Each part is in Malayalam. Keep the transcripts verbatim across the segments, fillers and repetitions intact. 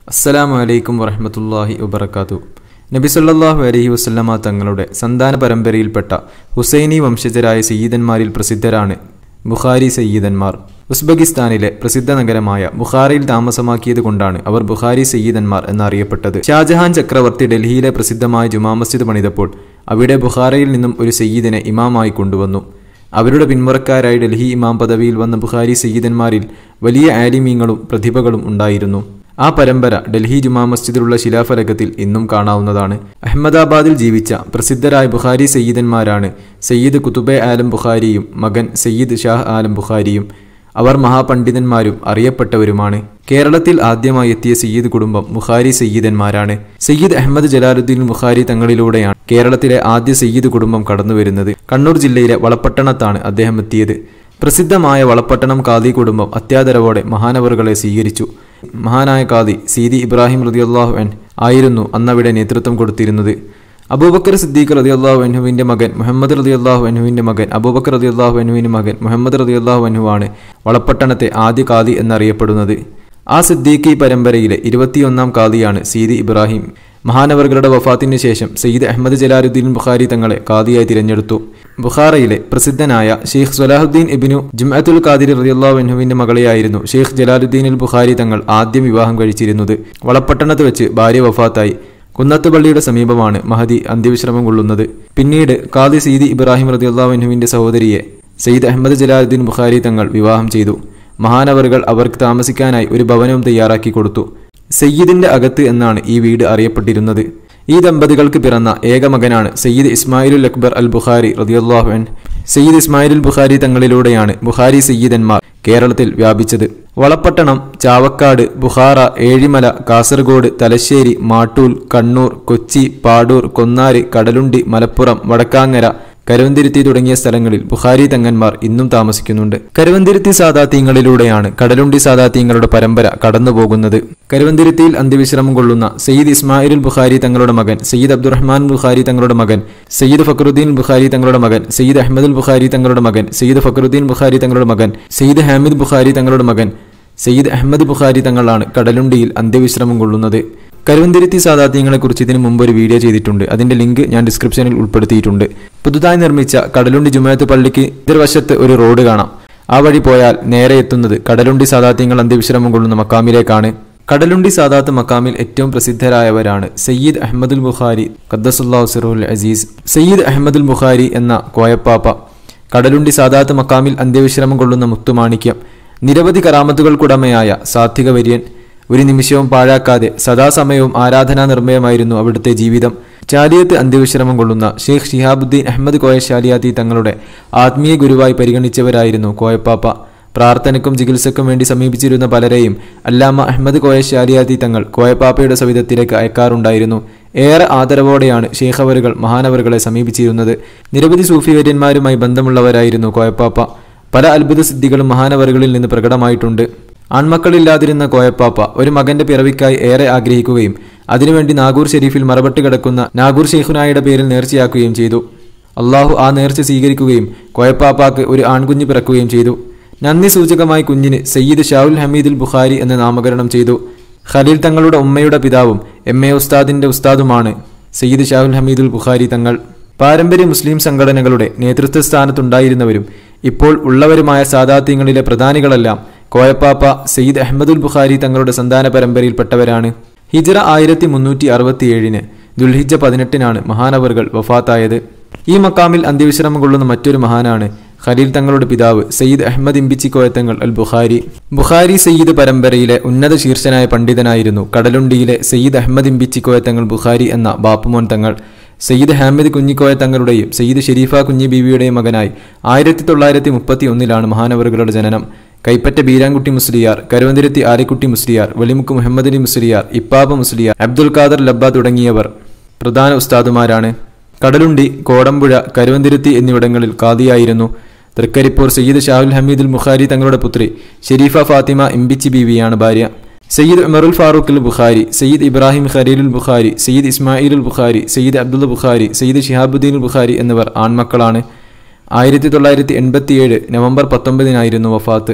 അസ്സലാമു അലൈക്കും വറഹ്മത്തുള്ളാഹി വബറകാതുഹു. നബി സല്ലല്ലാഹു അലൈഹി വസല്ലമ തങ്ങളുടെ സന്താന പരമ്പരയിൽപ്പെട്ട ഹുസൈനി വംശജരായ സയ്യിദന്മാരിൽ പ്രസിദ്ധരാണ് ബുഖാരി സയ്യിദന്മാർ. ഉസ്ബെക്കിസ്ഥാനിലെ പ്രസിദ്ധ നഗരമായ ബുഖാറയിൽ താമസമാക്കിയത് കൊണ്ടാണ് അവർ ബുഖാരി സയ്യിദന്മാർ എന്നറിയപ്പെട്ടത്. ഷാജഹാൻ ചക്രവർത്തി ഡൽഹിയിലെ പ്രസിദ്ധമായ ജുമാ മസ്ജിദ് പണിതപ്പോൾ അവിടെ ബുഖാറയിൽ നിന്നും ഒരു സയ്യിദിനെ ഇമാമായി കൊണ്ടുവന്നു. അവരുടെ പിന്മുറക്കാരായി ഡൽഹി ഇമാം പദവിയിൽ വന്ന ബുഖാരി സയ്യിദന്മാരിൽ വലിയ ആലിമീങ്ങളും പ്രതിഭകളും ഉണ്ടായിരുന്നു. ആ പരമ്പര ഡൽഹി ജുമാ മസ്ജിദിലുള്ള ശിലാഫലകത്തിൽ ഇന്നും കാണാവുന്നതാണ്. അഹമ്മദാബാദിൽ ജീവിച്ച പ്രസിദ്ധരായ ബുഖാരി സയ്യിദന്മാരാണ് സയ്യിദ് കുതുബെ ആലം ബുഖാരിയും മകൻ സയ്യിദ് ഷാഹ് ആലം ബുഖാരിയും. അവർ മഹാപണ്ഡിതന്മാരും അറിയപ്പെട്ടവരുമാണ്. കേരളത്തിൽ ആദ്യമായി എത്തിയ സയ്യിദ് കുടുംബം ബുഖാരി സയ്യിദന്മാരാണ്. സയ്യിദ് അഹമ്മദ് ജലാലുദ്ദീൻ ബുഖാരി തങ്ങളിലൂടെയാണ് കേരളത്തിലെ ആദ്യ സയ്യിദ് കുടുംബം കടന്നുവരുന്നത്. കണ്ണൂർ ജില്ലയിലെ വളപട്ടണത്താണ് അദ്ദേഹം എത്തിയത്. പ്രസിദ്ധമായ വളപട്ടണം ഖാദി കുടുംബം അത്യാദരവോടെ മഹാനവറുകളെ സ്വീകരിച്ചു. മഹാനായ ഖാദി സീദി ഇബ്രാഹിം റളിയല്ലാഹു അൻഹു ആയിരുന്നു അന്നവിടെ നേതൃത്വം കൊടുത്തിരുന്നത്. അബൂബക്കർ സിദ്ദീഖ് റളിയല്ലാഹു അൻഹുവിന്റെ മകൻ മുഹമ്മദ് റളിയല്ലാഹു അൻഹുവിന്റെ മകൻ അബൂബക്കർ റളിയല്ലാഹു അൻഹുവിന്റെ മകൻ മുഹമ്മദ് റളിയല്ലാഹു അൻഹുവാണ് വളപട്ടണത്തെ ആദ്യ ഖാദി എന്നറിയപ്പെടുന്നത്. ആ സിദ്ദീഖി പരമ്പരയിലെ ഇരുപത്തിയൊന്നാം ഖാദിയാണ് സീദി ഇബ്രാഹിം. മഹാനവറുകളുടെ വഫാത്തിന് ശേഷം സയ്യിദ് അഹമ്മദ് ജലാലുദ്ദീൻ ബുഖാരി തങ്ങളെ ഖാദിയായി തിരഞ്ഞെടുത്തു. ബുഖാറയിലെ പ്രസിദ്ധനായ ഷെയ്ഖ് സ്വലാഹുദ്ദീൻ ഇബ്നു ജുംഅത്തുൽ ഖാദിർ റളിയല്ലാഹു അൻഹുവിന്റെ മകളെയായിരുന്നു ഷെയ്ഖ് ജലാലുദ്ദീൻ ബുഖാരി തങ്ങൾ ആദ്യം വിവാഹം കഴിച്ചിരുന്നത്. വളപട്ടണത്ത് വെച്ച് ഭാര്യ വഫാത്തായി. കുന്നത്തുപള്ളിയുടെ സമീപമാണ് മഹദി അന്ത്യവിശ്രമം കൊള്ളുന്നത്. പിന്നീട് ഖാദി സീദി ഇബ്രാഹിം റളിയല്ലാഹു അൻഹുവിന്റെ സഹോദരിയെ സയ്യിദ് അഹമ്മദ് ജലാലുദ്ദീൻ ബുഖാരി തങ്ങൾ വിവാഹം ചെയ്തു. മഹാനവറുകൾ അവർക്ക് താമസിക്കാനായി ഒരു ഭവനവും തയ്യാറാക്കി കൊടുത്തു. സയ്യിദിന്റെ അകത്ത് എന്നാണ് ഈ വീട് അറിയപ്പെട്ടിരുന്നത്. ഈ ദമ്പതികൾക്ക് പിറന്ന ഏക മകനാണ് സയ്യിദ് ഇസ്മായിലുൽ അക്ബർ അൽ ബുഖാരി റളിയല്ലാഹു അൻഹു. സയ്യിദ് ഇസ്മായിലുൽ ബുഖാരി തങ്ങളിലൂടെയാണ് ബുഖാരി സയ്യിദന്മാർ കേരളത്തിൽ വ്യാപിച്ചത്. വളപട്ടണം, ചാവക്കാട്, ബുഖാറ, ഏഴിമല, കാസർഗോഡ്, തലശ്ശേരി, മാട്ടൂൽ, കണ്ണൂർ, കൊച്ചി, പാടൂർ, കൊന്നാര്, കടലുണ്ടി, മലപ്പുറം, വടക്കാങ്ങര, കരുവന്തിരുത്തി തുടങ്ങിയ സ്ഥലങ്ങളിൽ ബുഖാരി തങ്ങന്മാർ ഇന്നും താമസിക്കുന്നുണ്ട്. കരുവന്തിരുത്തി സാദാത്യങ്ങളിലൂടെയാണ് കടലുണ്ടി സാദാത്യങ്ങളുടെ പരമ്പര കടന്നുപോകുന്നത്. കരുവന്തിരുത്തിയിൽ അന്ത്യവിശ്രമം കൊള്ളുന്ന സയ്യിദ് ഇസ്മായിലുൽ ബുഖാരി തങ്ങളുടെ മകൻ സയ്യിദ് അബ്ദുറഹ്മാൻ ബുഖാരി തങ്ങളുടെ മകൻ സയ്യിദ് ഫഖറുദ്ദീൻ ബുഖാരി തങ്ങളുടെ മകൻ സയ്യിദ് അഹമ്മദുൽ ബുഖാരി തങ്ങളുടെ മകൻ സയ്യിദ് ഫഖറുദ്ദീൻ ബുഖാരി തങ്ങളുടെ മകൻ സയ്യിദ് ഹാമിദ് ബുഖാരി തങ്ങളുടെ മകൻ സയ്യിദ് അഹമ്മദ് ബുഖാരി തങ്ങളാണ് കടലുണ്ടിയിൽ അന്ത്യവിശ്രമം കൊള്ളുന്നത്. കരുവന്തിരുത്തി സാദാത്യങ്ങളെക്കുറിച്ച് ഇതിനു മുമ്പ് ഒരു വീഡിയോ ചെയ്തിട്ടുണ്ട്. അതിന്റെ ലിങ്ക് ഞാൻ ഡിസ്ക്രിപ്ഷനിൽ ഉൾപ്പെടുത്തിയിട്ടുണ്ട്. പുതുതായി നിർമ്മിച്ച കടലുണ്ടി ജുമുഅത്ത് പള്ളിക്ക് എതിർവശത്ത് ഒരു റോഡ് കാണാം. ആ വഴി പോയാൽ നേരെ എത്തുന്നത് കടലുണ്ടി സാദാത്യങ്ങൾ അന്ത്യവിശ്രമം കൊള്ളുന്ന മക്കാമിലേക്കാണ്. കടലുണ്ടി സാദാത്ത് മക്കാമിൽ ഏറ്റവും പ്രസിദ്ധരായവരാണ് സയ്യിദ് അഹമ്മദുൽ ബുഖാരി ഖദ്ദസുല്ലാഹു സിർറുൽ അസീസ്, സയ്യിദ് അഹമ്മദുൽ ബുഖാരി എന്ന കോയപ്പാപ്പ, കടലുണ്ടി സാദാത്ത് മക്കാമിൽ അന്ത്യവിശ്രമം കൊള്ളുന്ന മുത്തുമാണിക്യം, നിരവധി കറാമത്തുകൾക്കുടമയായ സാത്വിക വര്യൻ. ഒരു നിമിഷവും പാഴാക്കാതെ സദാസമയവും ആരാധനാ നിർമ്മയമായിരുന്നു അവിടുത്തെ ജീവിതം. ചാലിയത്ത് അന്ത്യവിശ്രമം കൊള്ളുന്ന ഷെയ്ഖ് ഷിഹാബുദ്ദീൻ അഹമ്മദ് കോയ ശാലിയാത്തി തങ്ങളുടെ ആത്മീയ ഗുരുവായി പരിഗണിച്ചവരായിരുന്നു കോയപ്പാപ്പ. പ്രാർത്ഥനയ്ക്കും ചികിത്സയ്ക്കും വേണ്ടി സമീപിച്ചിരുന്ന പലരെയും അല്ലാമ അഹമ്മദ് കോയ ശാലിയാത്തി തങ്ങൾ കോയപ്പാപ്പയുടെ സവിധത്തിലേക്ക് അയക്കാറുണ്ടായിരുന്നു. ഏറെ ആദരവോടെയാണ് ഷെയ്ഖ് അവറുകൾ മഹാനവറുകളെ സമീപിച്ചിരുന്നത്. നിരവധി സൂഫി വര്യന്മാരുമായി ബന്ധമുള്ളവരായിരുന്നു കോയപ്പാപ്പ. പല അത്ഭുത സിദ്ധികളും മഹാനവറുകളിൽ നിന്ന് പ്രകടമായിട്ടുണ്ട്. ആൺമക്കളില്ലാതിരുന്ന കോയപ്പാപ്പ ഒരു മകന്റെ പിറവിക്കായി ഏറെ ആഗ്രഹിക്കുകയും അതിനുവേണ്ടി നാഗൂർ ഷെരീഫിൽ മറബട്ട് കിടക്കുന്ന നാഗൂർ ഷെയ്ഖുനായുടെ പേരിൽ നേർച്ചയാക്കുകയും ചെയ്തു. അള്ളാഹു ആ നേർച്ച സ്വീകരിക്കുകയും കോയപ്പാപ്പാക്ക് ഒരു ആൺകുഞ്ഞ് പിറക്കുകയും ചെയ്തു. നന്ദി സൂചകമായി കുഞ്ഞിന് സയ്യിദ് ഷാഉൽ ഹമീദുൽ ബുഖാരി എന്ന് നാമകരണം ചെയ്തു. ഖലീൽ തങ്ങളുടെ ഉമ്മയുടെ പിതാവും എം എ ഉസ്താദിന്റെ ഉസ്താദുമാണ് സയ്യിദ് ഷാഉൽ ഹമീദുൽ ബുഖാരി തങ്ങൾ. പാരമ്പര്യ മുസ്ലിം സംഘടനകളുടെ നേതൃത്വ സ്ഥാനത്തുണ്ടായിരുന്നവരും ഇപ്പോൾ ഉള്ളവരുമായ സാദാത്യങ്ങളിലെ പ്രധാനികളെല്ലാം കോയപ്പാപ്പ സയ്യിദ് അഹമ്മദുൽ ബുഖാരി തങ്ങളുടെ സന്താന പരമ്പരയിൽപ്പെട്ടവരാണ്. ഹിജ്റ ആയിരത്തി മുന്നൂറ്റി അറുപത്തിയേഴിന് ദുൽഹിജ്ജ പതിനെട്ടിനാണ് മഹാനവറുകൾ വഫാത്തായത്. ഈ മക്കാമിൽ അന്ത്യവിശ്രമം കൊള്ളുന്ന മറ്റൊരു മഹാനാണ് ഖലീൽ തങ്ങളുടെ പിതാവ് സയ്യിദ് അഹമ്മദ് ഇമ്പിച്ചി കോയത്തങ്ങൾ അൽ ബുഖാരി. ബുഖാരി സയ്യിദ് പരമ്പരയിലെ ഉന്നത ശീർഷനായ പണ്ഡിതനായിരുന്നു കടലുണ്ടിയിലെ സയ്യിദ് അഹമ്മദ് ഇമ്പിച്ചി കോയത്തങ്ങൾ ബുഖാരി എന്ന ബാപ്പുമോൻ തങ്ങൾ. സയ്യിദ് ഹാമിദ് കുഞ്ഞിക്കോയ തങ്ങളുടെയും സയ്യിദ് ഷെരീഫ കുഞ്ഞി ബീവിയുടെയും മകനായി ആയിരത്തി തൊള്ളായിരത്തി മുപ്പത്തി ഒന്നിലാണ് മഹാനവറുകളുടെ ജനനം. കൈപ്പറ്റ ബീരാൻകുട്ടി മുസ്ലിയാർ, കരുവന്തിരുത്തി ആലിക്കുട്ടി മുസ്ലിയാർ, വെളിമുക്ക് മുഹമ്മദ് അലി മുസ്ലിയാർ, ഇപ്പാബ മുസ്ലിയാർ, അബ്ദുൽ ഖാദർ ലബ്ബ തുടങ്ങിയവർ പ്രധാന ഉസ്താദുമാരാണ്. കടലുണ്ടി, കോടമ്പുഴ, കരുവന്തിരുത്തി എന്നിവിടങ്ങളിൽ ഖാദിയായിരുന്നു. തൃക്കരിപ്പൂർ സയ്യിദ് ഷാഹുൽ ഹമീദുൽ ബുഖാരി തങ്ങളുടെ പുത്രി ഷെരീഫ ഫാത്തിമ ഇമ്പിച്ചി ബീവിയാണ് ഭാര്യ. സയ്യിദ് ഉമറുൽ ഫാറൂഖുൽ ബുഖാരി, സയ്യിദ് ഇബ്രാഹിം ഖലീലുൽ ബുഖാരി, സയ്യിദ് ഇസ്മായിലുൽ ബുഖാരി, സയ്യിദ് അബ്ദുൽ ബുഖാരി, സയ്യിദ് ഷിഹാബുദ്ദീൻ ബുഖാരി എന്നിവർ ആൺമക്കളാണ്. ആയിരത്തി തൊള്ളായിരത്തി എൺപത്തിയേഴ് നവംബർ പത്തൊമ്പതിനായിരുന്നു വഫാത്ത്.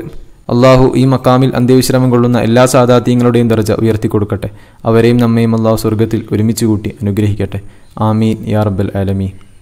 അള്ളാഹു ഈ മക്കാമിൽ അന്ത്യവിശ്രമം കൊള്ളുന്ന എല്ലാ സാദാത്യങ്ങളുടെയും ദർജ ഉയർത്തിക്കൊടുക്കട്ടെ. അവരെയും നമ്മയും അള്ളാഹു സ്വർഗത്തിൽ ഒരുമിച്ച് കൂട്ടി അനുഗ്രഹിക്കട്ടെ. ആമീൻ യാ റബ്ബൽ ആലമീൻ.